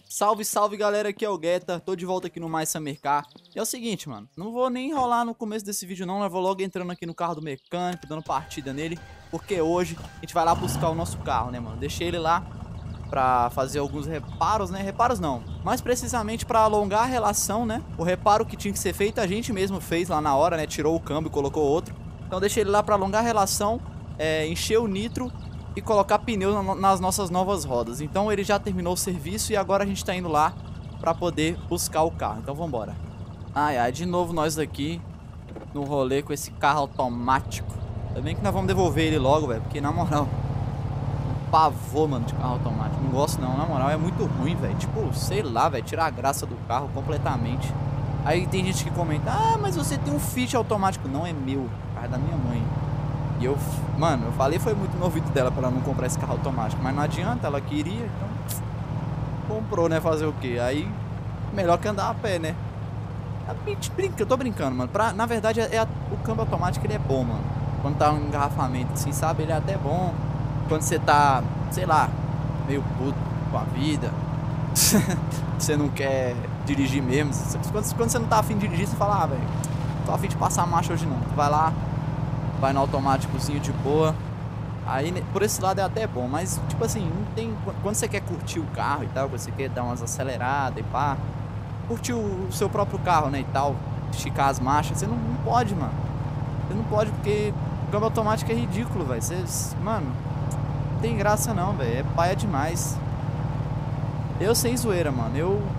Salve, salve galera, aqui é o Guetta, tô de volta aqui no Mais Summer Car. E é o seguinte, mano, não vou nem enrolar no começo desse vídeo não, eu vou logo entrando aqui no carro do mecânico, dando partida nele, porque hoje a gente vai lá buscar o nosso carro, né, mano. Deixei ele lá pra fazer alguns reparos, né, reparos não, mais precisamente pra alongar a relação, né. O reparo que tinha que ser feito a gente mesmo fez lá na hora, né, tirou o câmbio e colocou outro. Então deixei ele lá pra alongar a relação, encher o nitro e colocar pneu nas nossas novas rodas. Então ele já terminou o serviço e agora a gente tá indo lá pra poder buscar o carro. Então vambora. Ai, ai, de novo nós aqui no rolê com esse carro automático. Ainda bem que nós vamos devolver ele logo, velho, porque na moral, um pavor, mano, de carro automático. Não gosto não, na moral, é muito ruim, velho. Tipo, sei lá, velho, tirar a graça do carro completamente. Aí tem gente que comenta, ah, mas você tem um Fit automático. Não, é meu, o carro é da minha mãe. E eu, mano, eu falei foi muito no ouvido dela pra ela não comprar esse carro automático. Mas não adianta, ela queria, então comprou, né, fazer o quê? Aí, melhor que andar a pé, né? Eu tô brincando, mano. Na verdade, o câmbio automático, ele é bom, mano. Quando tá um engarrafamento assim, sabe? Ele é até bom. Quando você tá, sei lá, meio puto com a vida. Você não quer dirigir mesmo. Quando você não tá afim de dirigir, você fala, ah, velho, tô afim de passar a marcha hoje não. Tu vai lá, vai no automáticozinho de boa. Aí, por esse lado é até bom, mas, tipo assim, não tem... Quando você quer curtir o carro e tal, quando você quer dar umas aceleradas e pá, curtir o seu próprio carro, né, e tal, esticar as marchas, você não pode, mano. Você não pode, porque o câmbio automático é ridículo, velho. Mano, não tem graça não, velho. É paia demais. Eu sem zoeira, mano.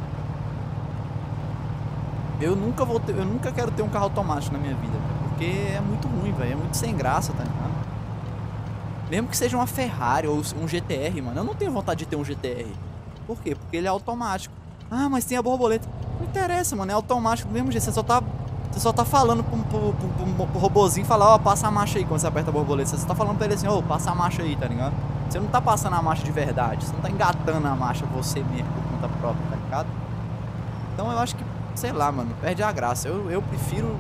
Eu nunca quero ter um carro automático na minha vida, véio, porque é muito ruim, velho. É muito sem graça, tá ligado? Mesmo que seja uma Ferrari ou um GTR, mano. Eu não tenho vontade de ter um GTR. Por quê? Porque ele é automático. Ah, mas tem a borboleta. Não interessa, mano. É automático do mesmo jeito. Você só tá falando pro robozinho falar, ó, passa a marcha aí quando você aperta a borboleta. Você tá falando pra ele assim, ó, passa a marcha aí, tá ligado? Você não tá passando a marcha de verdade. Você não tá engatando a marcha você mesmo por conta própria, tá ligado? Então eu acho que, sei lá, mano, perde a graça. Eu prefiro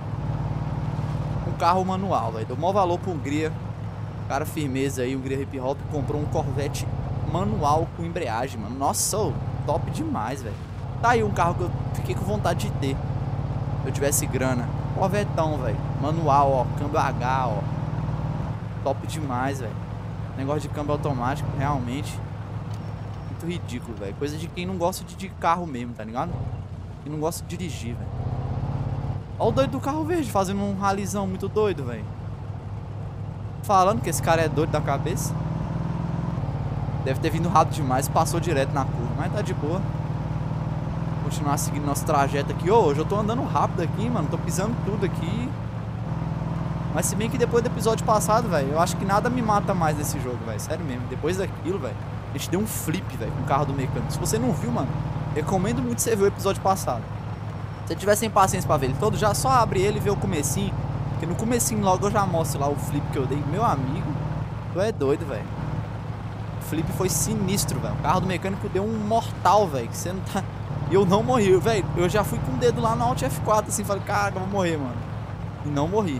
um carro manual, velho. Dou maior valor pra Hungria. Cara, firmeza aí, Hungria Hip Hop comprou um Corvette manual com embreagem, mano. Nossa, top demais, velho. Tá aí um carro que eu fiquei com vontade de ter. Se eu tivesse grana. Corvetão, velho. Manual, ó. Câmbio H, ó. Top demais, velho. Negócio de câmbio automático, realmente. Muito ridículo, velho. Coisa de quem não gosta de carro mesmo, tá ligado? Quem não gosta de dirigir, velho. Ó o doido do carro verde fazendo um ralizão muito doido, velho. Falando que esse cara é doido da cabeça. Deve ter vindo rápido demais, passou direto na curva, mas tá de boa. Continuar seguindo nosso trajeto aqui. Ô, hoje eu tô andando rápido aqui, mano. Tô pisando tudo aqui. Mas se bem que depois do episódio passado, velho, eu acho que nada me mata mais nesse jogo, velho. Sério mesmo. Depois daquilo, velho, a gente deu um flip, velho, com o carro do mecânico. Se você não viu, mano, recomendo muito você ver o episódio passado. Se você tiver sem paciência pra ver ele todo, já só abre ele e vê o comecinho. Porque no comecinho logo eu já mostro lá o flip que eu dei. Meu amigo, tu é doido, velho. O flip foi sinistro, velho. O carro do mecânico deu um mortal, velho, que você não tá... E eu não morri, velho. Eu já fui com o dedo lá no Alt F4, assim, falei, cara, eu vou morrer, mano. E não morri.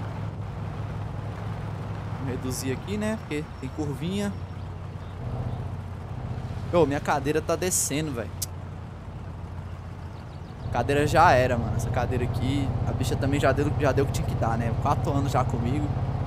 Vou reduzir aqui, né, porque tem curvinha. Ô, minha cadeira tá descendo, velho. Cadeira já era, mano. Essa cadeira aqui, a bicha também já deu o que tinha que dar, né? 4 anos já comigo.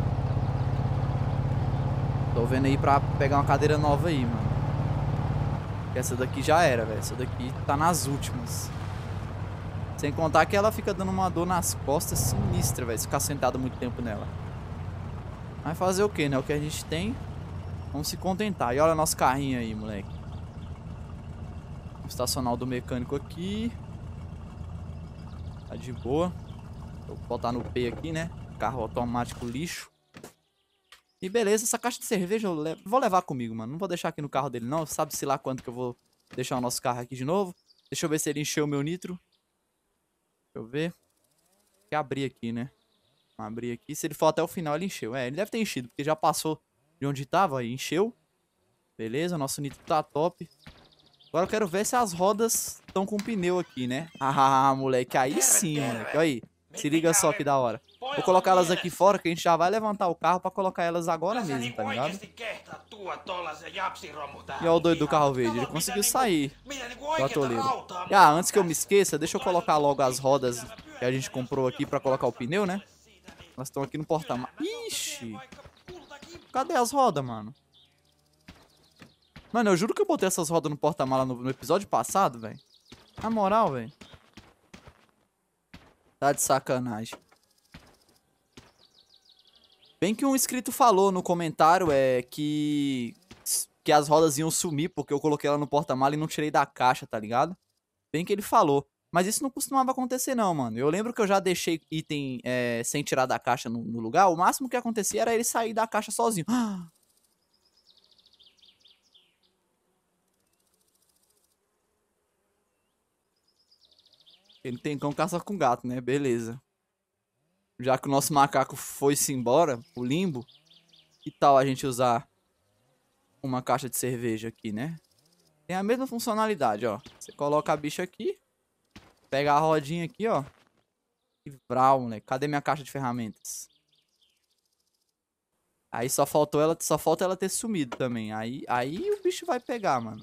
Tô vendo aí pra pegar uma cadeira nova aí, mano. Essa daqui já era, velho. Essa daqui tá nas últimas. Sem contar que ela fica dando uma dor nas costas sinistra, velho. Se ficar sentado muito tempo nela. Mas fazer o que, né? O que a gente tem, vamos se contentar. E olha nosso carrinho aí, moleque. Vou estacionar o do mecânico aqui. Tá de boa. Vou botar no P aqui, né? Carro automático lixo. E beleza, essa caixa de cerveja eu vou levar comigo, mano. Não vou deixar aqui no carro dele, não. Sabe-se lá quanto que eu vou deixar o nosso carro aqui de novo. Deixa eu ver se ele encheu o meu nitro. Deixa eu ver. Tem que abrir aqui, né? Vamos abrir aqui. Se ele for até o final, ele encheu. É, ele deve ter enchido, porque já passou de onde tava e encheu. Beleza, nosso nitro tá top. Agora eu quero ver se as rodas estão com pneu aqui, né? Ah, moleque, aí sim, moleque. Olha aí. Se liga só que da hora. Vou colocar elas aqui fora, que a gente já vai levantar o carro pra colocar elas agora mesmo, tá ligado? E olha o doido do carro verde, ele conseguiu sair do atoleiro. E antes que eu me esqueça, deixa eu colocar logo as rodas que a gente comprou aqui pra colocar o pneu, né? Elas estão aqui no porta-malas. Ixi! Cadê as rodas, mano? Mano, eu juro que eu botei essas rodas no porta-malas no episódio passado, velho. Na moral, velho. Tá de sacanagem. Bem que um inscrito falou no comentário que as rodas iam sumir porque eu coloquei ela no porta-mala e não tirei da caixa, tá ligado? Bem que ele falou. Mas isso não costumava acontecer não, mano. Eu lembro que eu já deixei item sem tirar da caixa no lugar. O máximo que acontecia era ele sair da caixa sozinho. Ele tem cão caça com gato, né? Beleza. Já que o nosso macaco foi-se embora, o limbo, que tal a gente usar uma caixa de cerveja aqui, né? Tem a mesma funcionalidade, ó. Você coloca a bicha aqui, pega a rodinha aqui, ó. E vral, moleque. Cadê minha caixa de ferramentas? Aí só falta ela ter sumido também. Aí o bicho vai pegar, mano.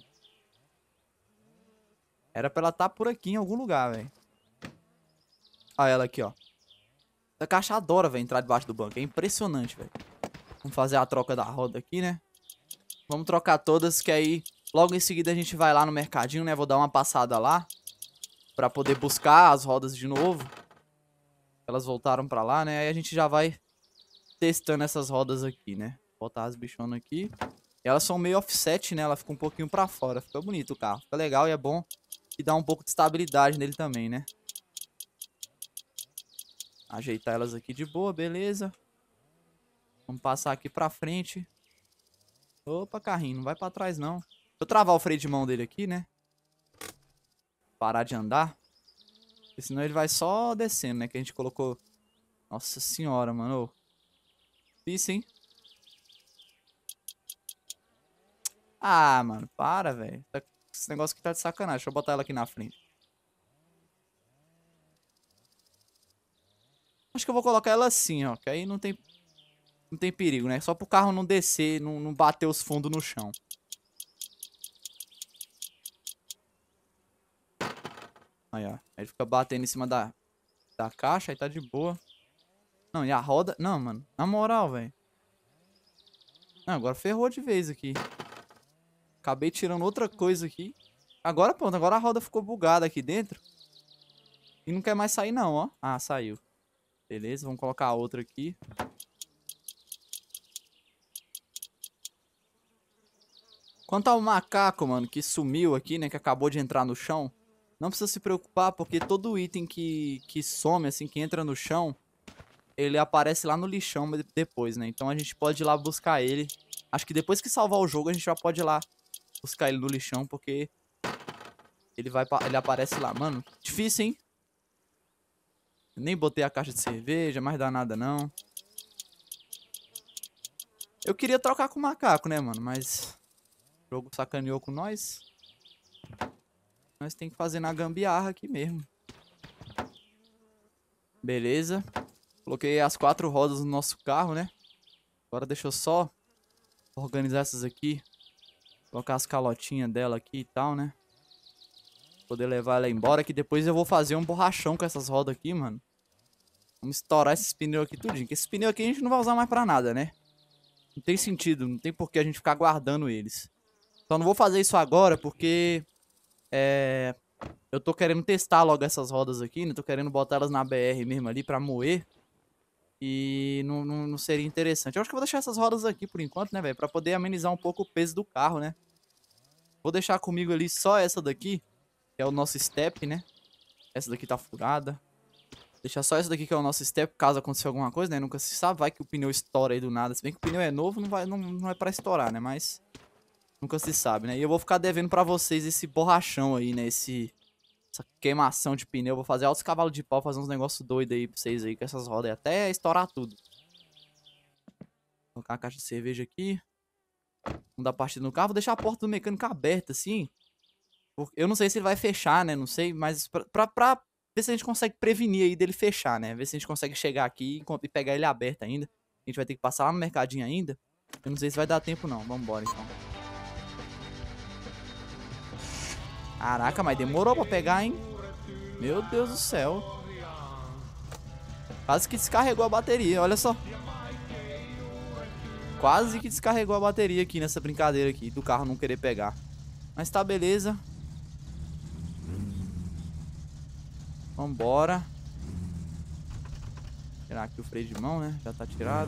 Era pra ela estar por aqui em algum lugar, velho. Olha ela aqui, ó. Essa caixa adora, velho, entrar debaixo do banco. É impressionante, velho. Vamos fazer a troca da roda aqui, né? Vamos trocar todas, que aí logo em seguida a gente vai lá no mercadinho, né? Vou dar uma passada lá pra poder buscar as rodas de novo. Elas voltaram pra lá, né? Aí a gente já vai testando essas rodas aqui, né? Botar as bichonas aqui. E elas são meio offset, né? Ela fica um pouquinho pra fora. Fica bonito o carro. Fica legal e é bom. E dá um pouco de estabilidade nele também, né? Ajeitar elas aqui de boa, beleza. Vamos passar aqui pra frente. Opa, carrinho, não vai pra trás não. Deixa eu travar o freio de mão dele aqui, né? Parar de andar. Porque senão ele vai só descendo, né? Que a gente colocou... Nossa senhora, mano. Difícil, hein? Ah, mano, para, velho. Esse negócio aqui tá de sacanagem. Deixa eu botar ela aqui na frente. Acho que eu vou colocar ela assim, ó. Que aí não tem perigo, né? Só pro carro não descer, não bater os fundos no chão. Aí, ó. Aí ele fica batendo em cima da caixa, aí tá de boa. Não, e a roda... Não, mano. Na moral, velho. Não, agora ferrou de vez aqui. Acabei tirando outra coisa aqui. Agora, pronto. Agora a roda ficou bugada aqui dentro. E não quer mais sair, não, ó. Ah, saiu. Beleza, vamos colocar a outra aqui. Quanto ao macaco, mano, que sumiu aqui, né? Que acabou de entrar no chão. Não precisa se preocupar, porque todo item que some, assim, que entra no chão, ele aparece lá no lixão depois, né? Então a gente pode ir lá buscar ele. Acho que depois que salvar o jogo, a gente já pode ir lá buscar ele no lixão, porque ele aparece lá. Mano, difícil, hein? Nem botei a caixa de cerveja, mas dá nada não. Eu queria trocar com o macaco, né, mano? Mas o jogo sacaneou com nós. Nós tem que fazer na gambiarra aqui mesmo. Beleza. Coloquei as 4 rodas no nosso carro, né? Agora deixa eu só organizar essas aqui. Colocar as calotinhas dela aqui e tal, né? Poder levar ela embora, que depois eu vou fazer um borrachão com essas rodas aqui, mano. Vamos estourar esses pneus aqui tudinho. Que esses pneus aqui a gente não vai usar mais pra nada, né? Não tem sentido, não tem por que a gente ficar guardando eles. Só não vou fazer isso agora porque... eu tô querendo testar logo essas rodas aqui, né? Tô querendo botar elas na BR mesmo ali pra moer. E não seria interessante. Eu acho que eu vou deixar essas rodas aqui por enquanto, né, velho? Pra poder amenizar um pouco o peso do carro, né? Vou deixar comigo ali só essa daqui, que é o nosso step, né? Essa daqui tá furada. Deixar só essa daqui que é o nosso step, caso aconteça alguma coisa, né? Nunca se sabe, vai que o pneu estoura aí do nada. Se bem que o pneu é novo, não é pra estourar, né? Mas nunca se sabe, né? E eu vou ficar devendo pra vocês esse borrachão aí, né? Essa queimação de pneu. Vou fazer altos cavalos de pau, fazer uns negócios doidos aí pra vocês aí com essas rodas aí, até estourar tudo. Vou colocar a caixa de cerveja aqui. Vamos dar partida no carro. Vou deixar a porta do mecânico aberta, assim. Eu não sei se ele vai fechar, né? Não sei, mas pra ver se a gente consegue prevenir aí dele fechar, né? Ver se a gente consegue chegar aqui e pegar ele aberto ainda. A gente vai ter que passar lá no mercadinho ainda. Eu não sei se vai dar tempo não. Vambora então. Caraca, mas demorou pra pegar, hein? Meu Deus do céu. Quase que descarregou a bateria, olha só. Quase que descarregou a bateria aqui nessa brincadeira aqui do carro não querer pegar. Mas tá, beleza. Vambora. Tirar aqui o freio de mão, né? Já tá tirado.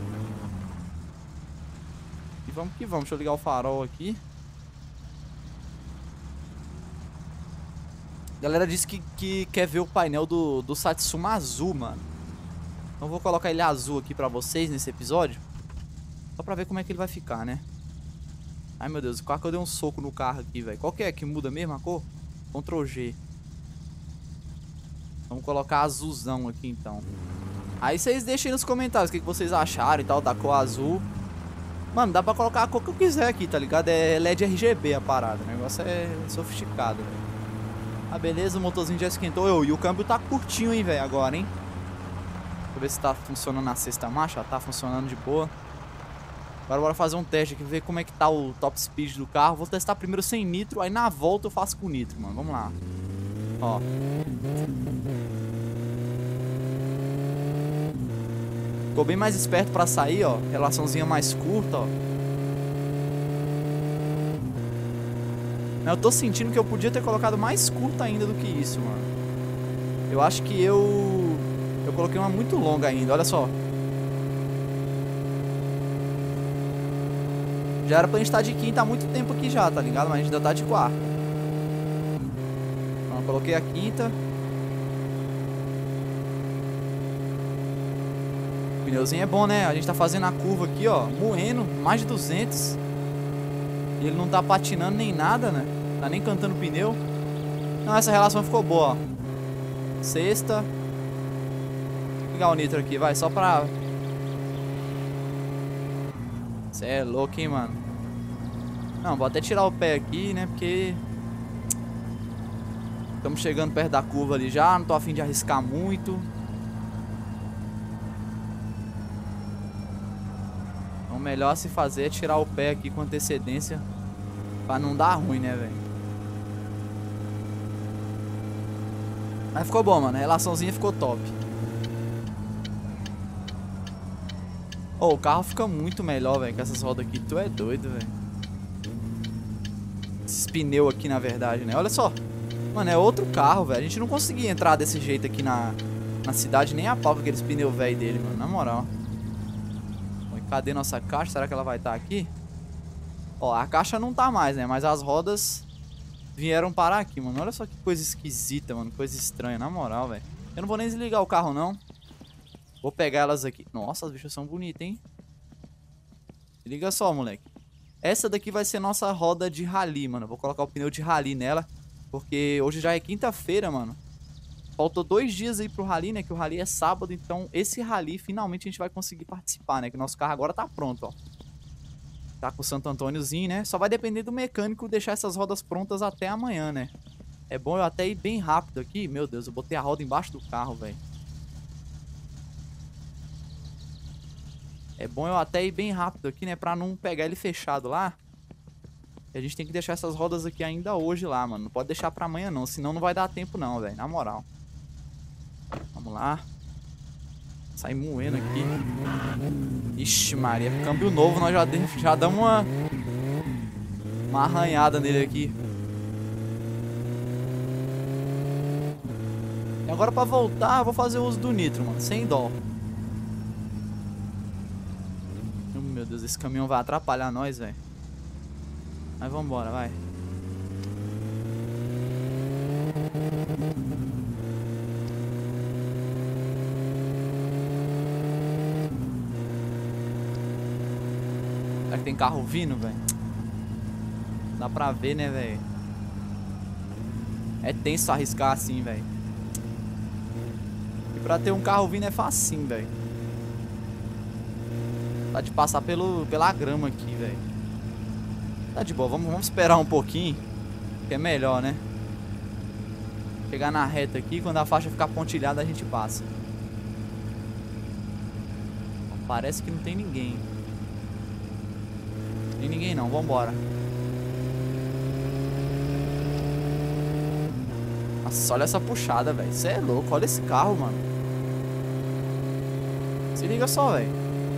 E vamos que vamos. Deixa eu ligar o farol aqui. A galera disse que quer ver o painel do Satsuma azul, mano. Então vou colocar ele azul aqui pra vocês nesse episódio. Só pra ver como é que ele vai ficar, né? Ai, meu Deus, quase que eu dei um soco no carro aqui, velho. Qual que é que muda mesmo a cor? Ctrl G. Vamos colocar azulzão aqui, então. Aí vocês deixem aí nos comentários o que vocês acharam e tal da cor azul. Mano, dá pra colocar a cor que eu quiser aqui, tá ligado? É LED RGB a parada. O negócio é sofisticado, velho. Ah, beleza, o motorzinho já esquentou. E o câmbio tá curtinho, hein, velho, agora, hein? Deixa eu ver se tá funcionando na sexta marcha. Tá funcionando de boa. Agora bora fazer um teste aqui, ver como é que tá o top speed do carro. Vou testar primeiro sem nitro, aí na volta eu faço com nitro, mano. Vamos lá. Ó. Ficou bem mais esperto pra sair, ó. Relaçãozinha mais curta, ó. Eu tô sentindo que eu podia ter colocado mais curta ainda do que isso, mano. Eu acho que eu coloquei uma muito longa ainda, olha só. Já era pra gente estar de quinta há muito tempo aqui já, tá ligado? Mas a gente ainda tá de quarta. Então, eu coloquei a quinta. O pneuzinho é bom, né? A gente tá fazendo a curva aqui, ó, moendo, mais de 200. E ele não tá patinando nem nada, né? Tá nem cantando pneu. Não, essa relação ficou boa, ó. Sexta. Vou ligar o nitro aqui, vai, só pra... Cê é louco, hein, mano. Não, vou até tirar o pé aqui, né, porque... Estamos chegando perto da curva ali já, não tô a fim de arriscar muito. Então o melhor a se fazer é tirar o pé aqui com antecedência. Pra não dar ruim, né, velho. Mas ficou bom, mano, a relaçãozinha ficou top. Oh, o carro fica muito melhor, velho, com essas rodas aqui. Tu é doido, velho. Esses pneus aqui, na verdade, né? Olha só. Mano, é outro carro, velho. A gente não conseguia entrar desse jeito aqui na cidade nem a pau com aqueles pneus velhos dele, mano. Na moral. Bom, e cadê nossa caixa? Será que ela vai estar aqui? Ó, a caixa não tá mais, né? Mas as rodas vieram parar aqui, mano. Olha só que coisa esquisita, mano. Coisa estranha, na moral, velho. Eu não vou nem desligar o carro, não. Vou pegar elas aqui. Nossa, as bichas são bonitas, hein? Liga só, moleque. Essa daqui vai ser nossa roda de rally, mano. Vou colocar o pneu de rally nela. Porque hoje já é quinta-feira, mano. Faltou 2 dias aí pro rally, né? Que o rally é sábado. Então, esse rally, finalmente, a gente vai conseguir participar, né? Que o nosso carro agora tá pronto, ó. Tá com o Santo Antôniozinho, né? Só vai depender do mecânico deixar essas rodas prontas até amanhã, né? É bom eu até ir bem rápido aqui. Meu Deus, eu botei a roda embaixo do carro, velho. É bom eu até ir bem rápido aqui, né? Pra não pegar ele fechado lá. E a gente tem que deixar essas rodas aqui ainda hoje lá, mano. Não pode deixar pra amanhã, não. Senão não vai dar tempo, não, velho. Na moral. Vamos lá. Sai moendo aqui. Ixi, Maria. Câmbio novo, nós já damos uma arranhada nele aqui. E agora pra voltar, eu vou fazer uso do nitro, mano. Sem dó. Meu Deus, esse caminhão vai atrapalhar nós, velho. Mas vambora, vai. Será que tem carro vindo, velho? Dá pra ver, né, velho? É tenso arriscar assim, velho. E pra ter um carro vindo é facinho, velho. Tá de passar pela grama aqui, velho. Tá de boa, vamos esperar um pouquinho. Que é melhor, né? Chegar na reta aqui, quando a faixa ficar pontilhada a gente passa. Parece que não tem ninguém. Tem ninguém não, vambora. Nossa, olha essa puxada, velho. Você é louco, olha esse carro, mano. Se liga só, velho.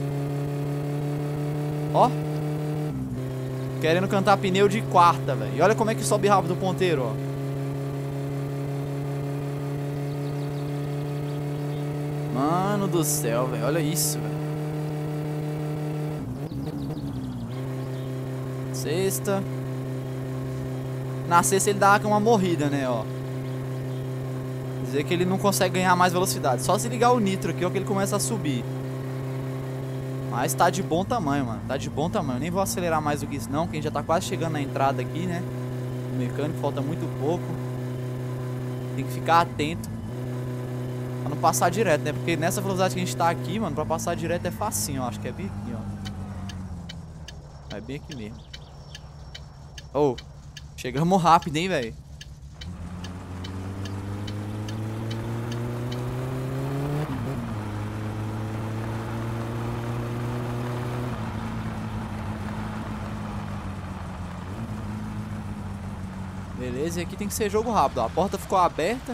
Ó. Querendo cantar pneu de quarta, velho. E olha como é que sobe rápido o ponteiro, ó. Mano do céu, velho. Olha isso, velho. Sexta. Na sexta ele dá uma morrida, né, ó. Quer dizer que ele não consegue ganhar mais velocidade. Só se ligar o nitro aqui, ó, que ele começa a subir. Mas tá de bom tamanho, mano. Tá de bom tamanho. Nem vou acelerar mais do que isso, não. Porque a gente já tá quase chegando na entrada aqui, né? O mecânico falta muito pouco. Tem que ficar atento pra não passar direto, né? Porque nessa velocidade que a gente tá aqui, mano, pra passar direto é facinho, ó. Acho que é bem aqui, ó. É bem aqui mesmo. Oh, chegamos rápido, hein, velho. Beleza, e aqui tem que ser jogo rápido, ó. A porta ficou aberta.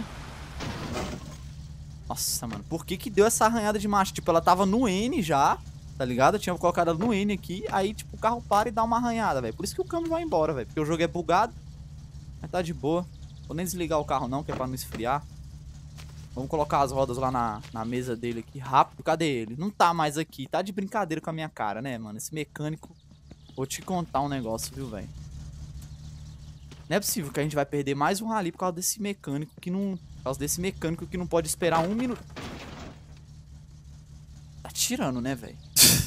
Nossa, mano, por que que deu essa arranhada de marcha? Tipo, ela tava no N já, tá ligado? Eu tinha colocado ela no N aqui, aí, tipo, o carro para e dá uma arranhada, velho. Por isso que o câmbio vai embora, velho. Porque o jogo é bugado, mas tá de boa. Vou nem desligar o carro não, que é pra não esfriar. Vamos colocar as rodas lá na mesa dele aqui, rápido. Cadê ele? Não tá mais aqui. Tá de brincadeira com a minha cara, né, mano? Esse mecânico... Vou te contar um negócio, viu, velho? Não é possível que a gente vai perder mais um rally por causa desse mecânico que não... Por causa desse mecânico que não pode esperar um minuto. Tá tirando, né, velho?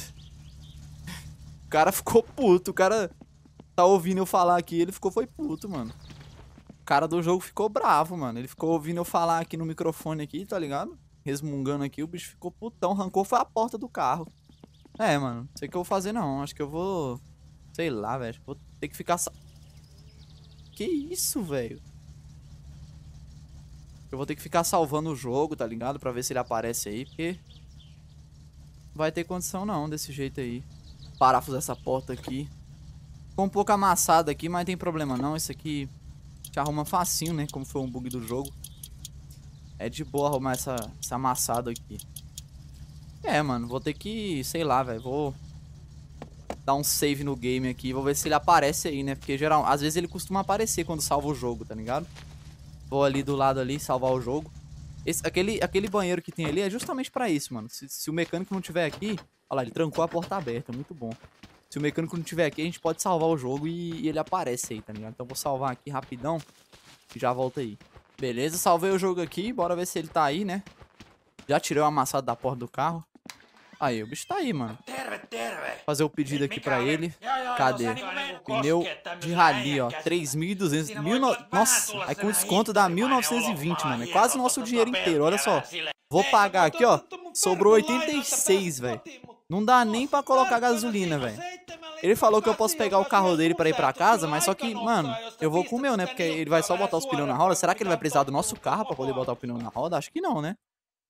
O cara ficou puto. O cara tá ouvindo eu falar aqui, ele foi puto, mano. O cara do jogo ficou bravo, mano. Ele ficou ouvindo eu falar aqui no microfone aqui, tá ligado? Resmungando aqui, o bicho ficou putão. Arrancou foi a porta do carro. É, mano. Não sei o que eu vou fazer, não. Acho que eu vou... Sei lá, velho. Vou ter que ficar... Que isso, velho? Eu vou ter que ficar salvando o jogo, tá ligado? Pra ver se ele aparece aí, porque... Não vai ter condição não, desse jeito aí. Parafuso essa porta aqui. Ficou um pouco amassado aqui, mas tem problema não. Isso aqui te arruma facinho, né? Como foi um bug do jogo. É de boa arrumar esse amassado aqui. É, mano, vou ter que... Sei lá, velho. Vou dar um save no game aqui. Vou ver se ele aparece aí, né? Porque geral, às vezes ele costuma aparecer quando salva o jogo, tá ligado? Vou ali do lado ali salvar o jogo. Aquele banheiro que tem ali é justamente pra isso, mano. Se o mecânico não tiver aqui... Olha lá, ele trancou a porta aberta, muito bom. Se o mecânico não tiver aqui, a gente pode salvar o jogo e ele aparece aí, tá ligado? Então vou salvar aqui rapidão e já volto aí. Beleza, salvei o jogo aqui, bora ver se ele tá aí, né? Já tirei o amassado da porta do carro. Aí, o bicho tá aí, mano. Vou fazer o pedido aqui pra ele. Cadê? Pneu de rally, ó. 3.200. Nossa, aí com desconto dá 1.920, mano. É quase o nosso dinheiro inteiro, olha só. Vou pagar aqui, ó. Sobrou 86, velho. Não dá nem pra colocar gasolina, velho. Ele falou que eu posso pegar o carro dele pra ir pra casa, mas só que, mano, eu vou com o meu, né? Porque ele vai só botar os pneus na roda. Será que ele vai precisar do nosso carro pra poder botar o pneu na roda? Acho que não, né?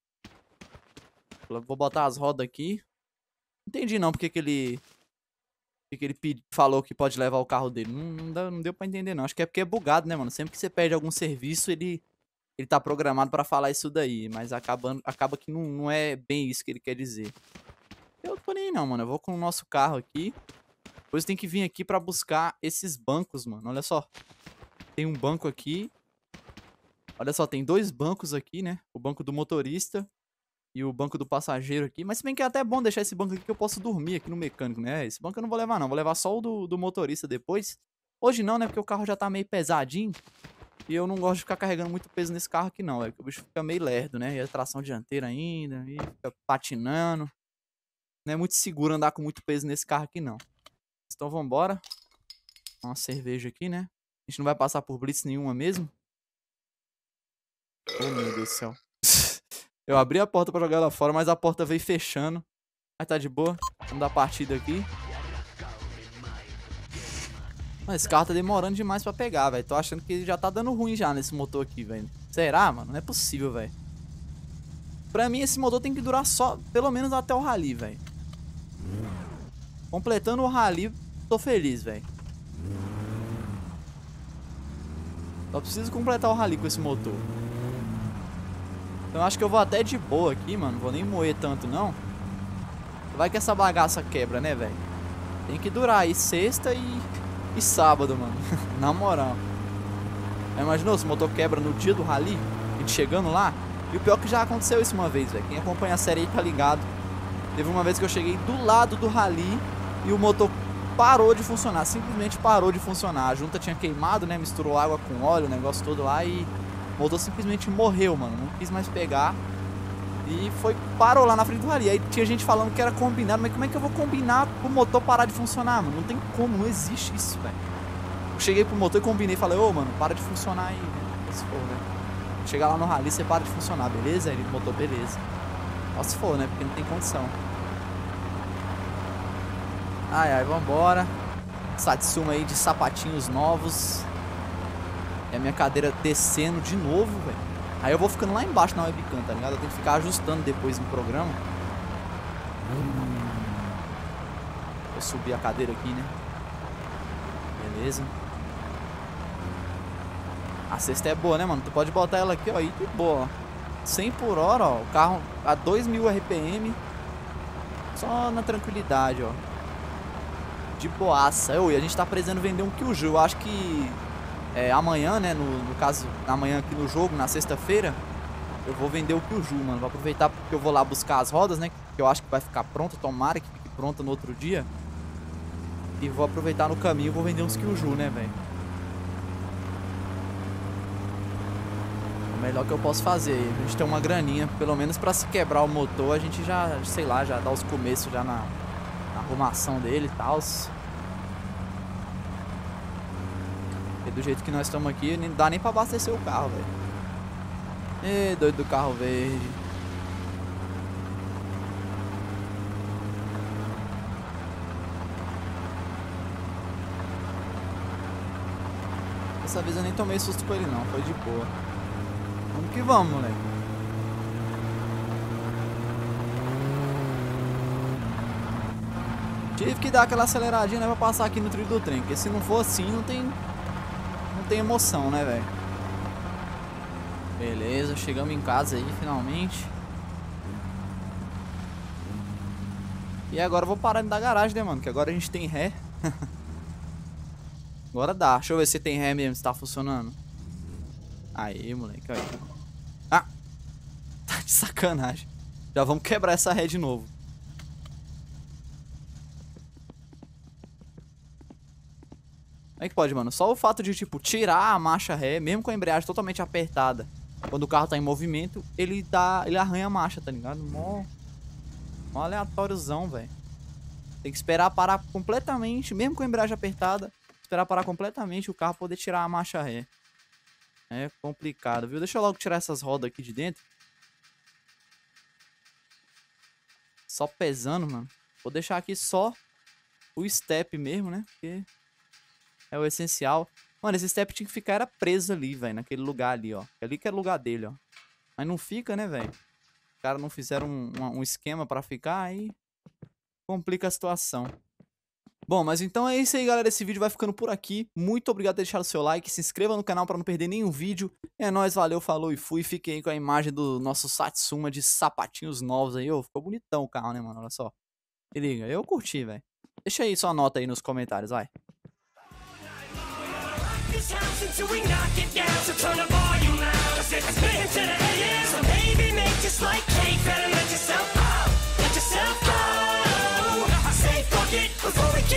Vou botar as rodas aqui. Entendi não porque que ele falou que pode levar o carro dele. Não deu pra entender não. Acho que é porque é bugado, né, mano? Sempre que você perde algum serviço, ele tá programado pra falar isso daí. Mas acaba que não é bem isso que ele quer dizer. Eu não tô nem aí não, mano. Eu vou com o nosso carro aqui. Depois tem que vir aqui pra buscar esses bancos, mano. Olha só. Tem um banco aqui. Olha só, tem dois bancos aqui, né? O banco do motorista e o banco do passageiro aqui. Mas se bem que é até bom deixar esse banco aqui que eu posso dormir aqui no mecânico, né? Esse banco eu não vou levar, não. Vou levar só o do motorista depois. Hoje não, né? Porque o carro já tá meio pesadinho. E eu não gosto de ficar carregando muito peso nesse carro aqui, não. É que o bicho fica meio lerdo, né? E a tração dianteira ainda. E fica patinando. Não é muito seguro andar com muito peso nesse carro aqui, não. Então vambora. Uma cerveja aqui, né? A gente não vai passar por blitz nenhuma mesmo. Oh, meu Deus do céu. Eu abri a porta pra jogar ela fora, mas a porta veio fechando. Mas tá de boa. Vamos dar partida aqui. Mas esse carro tá demorando demais pra pegar, velho. Tô achando que já tá dando ruim já nesse motor aqui, velho. Será, mano? Não é possível, velho. Pra mim, esse motor tem que durar só, pelo menos até o rally, velho. Completando o rally, tô feliz, velho. Só preciso completar o rally com esse motor. Então eu acho que eu vou até de boa aqui, mano. Não vou nem moer tanto, não. Vai que essa bagaça quebra, né, velho? Tem que durar aí sexta e sábado, mano. Na moral. Imaginou se o motor quebra no dia do rally? A gente chegando lá? E o pior é que já aconteceu isso uma vez, velho. Quem acompanha a série aí tá ligado. Teve uma vez que eu cheguei do lado do rally e o motor parou de funcionar. Simplesmente parou de funcionar. A junta tinha queimado, né? Misturou água com óleo, o negócio todo lá e o motor simplesmente morreu, mano. Não quis mais pegar. E parou lá na frente do rally. Aí tinha gente falando que era combinado. Mas como é que eu vou combinar pro motor parar de funcionar, mano? Não tem como, não existe isso, velho. Eu cheguei pro motor e combinei. Falei, ô, mano, para de funcionar aí, velho. Se for, velho. Chegar lá no rally, você para de funcionar, beleza? Ele motor, beleza. Só se for, né? Porque não tem condição. Ai, ai, vambora. Satsuma aí de sapatinhos novos. E a minha cadeira descendo de novo, velho. Aí eu vou ficando lá embaixo na webcam, tá ligado? Eu tenho que ficar ajustando depois no programa. Vou subir a cadeira aqui, né? Beleza. A cesta é boa, né, mano? Tu pode botar ela aqui, ó, e de boa, ó. 100 por hora, ó. O carro a 2000 RPM. Só na tranquilidade, ó. De boaça. E a gente tá precisando vender um Kyuju. Eu acho que amanhã, né? No caso, amanhã aqui no jogo, na sexta-feira, eu vou vender o Kyuju, mano. Vou aproveitar porque eu vou lá buscar as rodas, né? Que eu acho que vai ficar pronta. Tomara que fique pronta no outro dia. E vou aproveitar no caminho e vou vender uns Kyuju, né, velho? O melhor que eu posso fazer. A gente tem uma graninha, pelo menos pra se quebrar o motor, a gente já, sei lá, já dá os começos já na arrumação dele e tal. E do jeito que nós estamos aqui, não dá nem pra abastecer o carro, velho. Ê, doido do carro verde. Dessa vez eu nem tomei susto com ele não, foi de boa. Vamos que vamos, moleque. Tive que dar aquela aceleradinha, né, pra passar aqui no trilho do trem. Porque se não for assim, não tem emoção, né, velho? Beleza, chegamos em casa aí, finalmente. E agora eu vou parar da garagem, né, mano? Que agora a gente tem ré. Agora dá. Deixa eu ver se tem ré mesmo, se tá funcionando. Aí, moleque, aí. Ah! Tá de sacanagem. Já vamos quebrar essa ré de novo. Como é que pode, mano? Só o fato de, tipo, tirar a marcha ré, mesmo com a embreagem totalmente apertada, quando o carro tá em movimento, ele arranha a marcha, tá ligado? Mó aleatóriozão, velho. Tem que esperar parar completamente, mesmo com a embreagem apertada, esperar parar completamente o carro poder tirar a marcha ré. É complicado, viu? Deixa eu logo tirar essas rodas aqui de dentro. Só pesando, mano. Vou deixar aqui só o step mesmo, né? Porque é o essencial. Mano, esse step tinha que ficar preso ali, velho. Naquele lugar ali, ó. Ali que é o lugar dele, ó. Mas não fica, né, velho? Os caras não fizeram um esquema pra ficar, aí complica a situação. Bom, mas então é isso aí, galera. Esse vídeo vai ficando por aqui. Muito obrigado por deixar o seu like. Se inscreva no canal pra não perder nenhum vídeo. É nóis, valeu, falou e fui. Fiquem aí com a imagem do nosso Satsuma de sapatinhos novos aí. Ô, ficou bonitão o carro, né, mano? Olha só. Se liga, eu curti, velho. Deixa aí sua nota aí nos comentários, vai. Before we